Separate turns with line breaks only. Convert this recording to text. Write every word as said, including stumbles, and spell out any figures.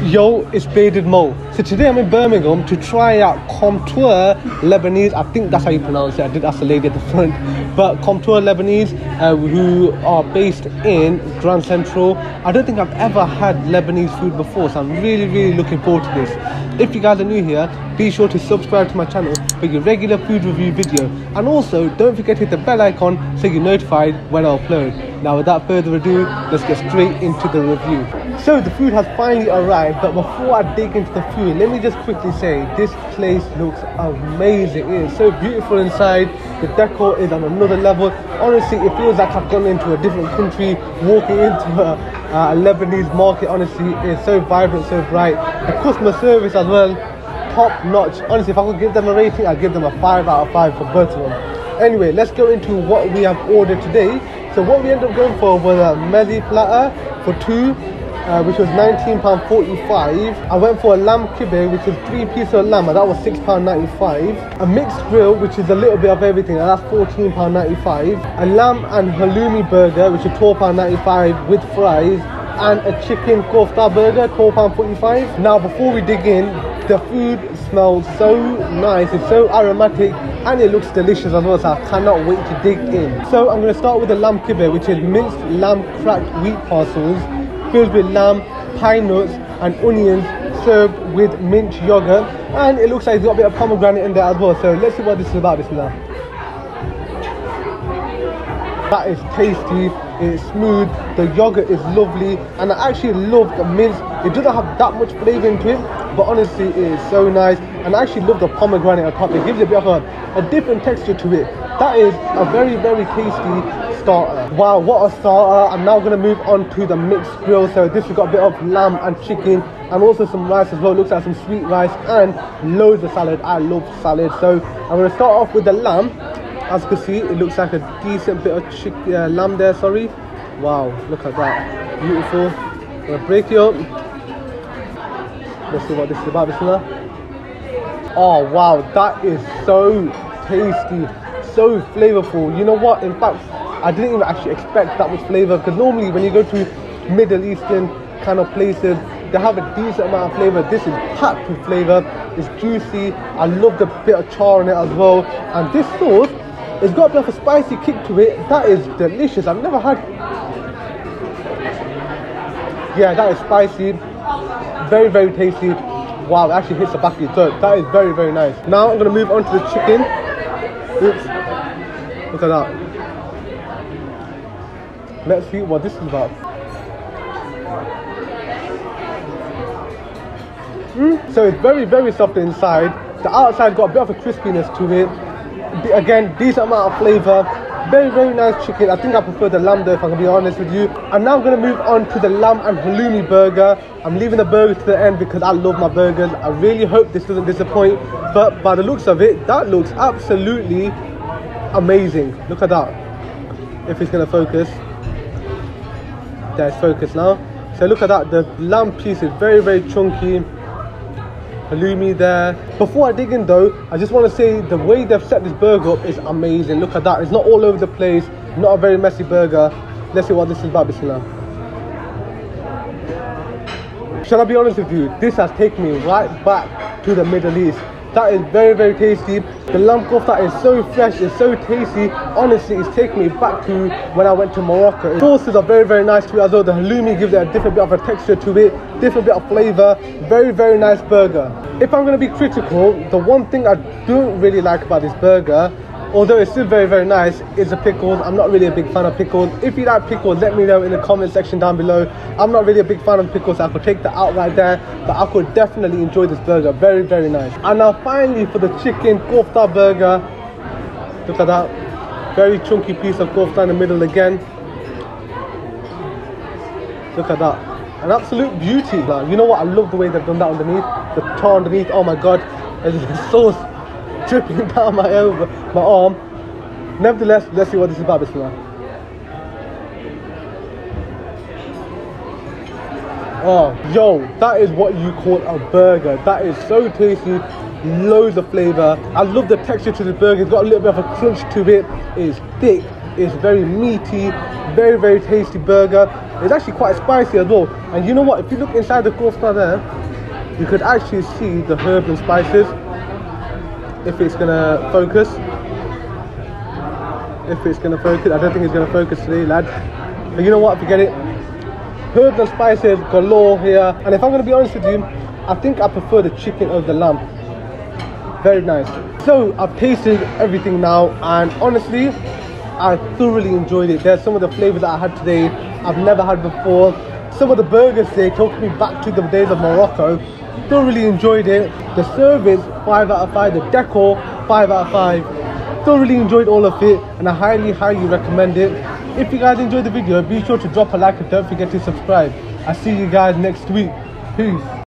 Yo, it's Bearded Mo. So today I'm in Birmingham to try out Comptoir Lebanese. I think that's how you pronounce it. I did ask the lady at the front. But Comptoir Lebanese, uh, who are based in Grand Central. I don't think I've ever had Lebanese food before, so I'm really, really looking forward to this. If you guys are new here, be sure to subscribe to my channel for your regular food review video. And also, don't forget to hit the bell icon so you're notified when I upload. Now, without further ado, let's get straight into the review. So the food has finally arrived, but before I dig into the food, let me just quickly say this place looks amazing. It is so beautiful inside. The decor is on another level. Honestly, it feels like I've gone into a different country, walking into a, a Lebanese market. Honestly, it's so vibrant, so bright. The customer service as well, top notch. Honestly, if I could give them a rating, I'd give them a five out of five for both of them. Anyway, let's go into what we have ordered today. So what we ended up going for was a mezze platter for two. Uh, which was nineteen pounds forty-five. I went for a lamb kibbeh, which is three pieces of lamb, and that was six pounds ninety-five. A mixed grill, which is a little bit of everything, and that's fourteen pounds ninety-five. A lamb and halloumi burger, which is twelve pounds ninety-five with fries. And a chicken kofta burger, twelve pounds forty-five. Now, before we dig in, the food smells so nice, it's so aromatic, and it looks delicious as well, so I cannot wait to dig in. So I'm going to start with the lamb kibbeh, which is minced lamb cracked wheat parcels, filled with lamb, pine nuts and onions, served with mint yogurt, and it looks like it's got a bit of pomegranate in there as well. So let's see what this is about. Bismillah. That is tasty, it's smooth, the yogurt is lovely, and I actually love the mince. It doesn't have that much flavour into it, but honestly it is so nice, and I actually love the pomegranate on top. It gives it a bit of a, a different texture to it. That is a very, very tasty starter. Wow, what a starter. I'm now going to move on to the mixed grill. So this has got a bit of lamb and chicken, and also some rice as well. It looks like some sweet rice and loads of salad. I love salad. So I'm going to start off with the lamb. As you can see, it looks like a decent bit of chicken, uh, lamb there, sorry. Wow, look at that. Beautiful. I'm going to break it up. Let's see what this is about. Bismillah. Oh wow, that is so tasty, so flavorful. You know what, in fact, I didn't even actually expect that much flavor, because normally when you go to Middle Eastern kind of places, they have a decent amount of flavor. This is packed with flavor. It's juicy. I love the bit of char in it as well, and this sauce, it's got a bit of a spicy kick to it. That is delicious. I've never had, yeah, that is spicy, very, very tasty. Wow, it actually hits the back of your throat. That is very, very nice. Now I'm going to move on to the chicken. Oops. Look at that. Let's see what this is about. Mm. So it's very, very soft inside. The outside got a bit of a crispiness to it. Again, decent amount of flavour. Very, very nice chicken. I think I prefer the lamb though, if I can be honest with you. And now I'm going to move on to the lamb and halloumi burger. I'm leaving the burger to the end because I love my burgers. I really hope this doesn't disappoint. But by the looks of it, that looks absolutely amazing. Look at that. If it's going to focus. There's focus now. So look at that. The lamb piece is very, very chunky. Halloumi there. Before I dig in though, I just want to say the way they've set this burger up is amazing. Look at that. It's not all over the place. Not a very messy burger. Let's see what this is about. Bismillah. Shall I be honest with you? This has taken me right back to the Middle East. That is very, very tasty. The lamb kofta is so fresh, it's so tasty. Honestly, it's taken me back to when I went to Morocco. The sauces are very, very nice to it as well. The halloumi gives it a different bit of a texture to it, different bit of flavour. Very, very nice burger. If I'm going to be critical, the one thing I don't really like about this burger, although it's still very, very nice, is the pickles. I'm not really a big fan of pickles. If you like pickles, let me know in the comment section down below. I'm not really a big fan of pickles, so I could take that out right there, but I could definitely enjoy this burger. Very, very nice. And now finally for the chicken kofta burger. Look at that. Very chunky piece of kofta in the middle again. Look at that. An absolute beauty. Now, you know what? I love the way they've done that underneath. The tar underneath. Oh my god. There's the sauce dripping down my elbow, my arm. Nevertheless, let's see what this is about. Bismillah. Oh, yo, that is what you call a burger. That is so tasty. Loads of flavour. I love the texture to the burger. It's got a little bit of a crunch to it. It's thick. It's very meaty, Very, very tasty burger. It's actually quite spicy as well. And you know what? If you look inside the coleslaw there, you could actually see the herbs and spices. If it's gonna focus. If it's gonna focus. I don't think it's gonna focus today, lads. But you know what? Forget it. Herbs and spices galore here. And if I'm gonna be honest with you, I think I prefer the chicken over the lamb. Very nice. So I've tasted everything now, and honestly, I thoroughly enjoyed it. There's some of the flavors that I had today I've never had before. Some of the burgers today took me back to the days of Morocco. Thoroughly enjoyed it. The service, five out of five. The decor, five out of five. Thoroughly enjoyed all of it, and I highly, highly recommend it. If you guys enjoyed the video, be sure to drop a like and don't forget to subscribe. I'll see you guys next week. Peace.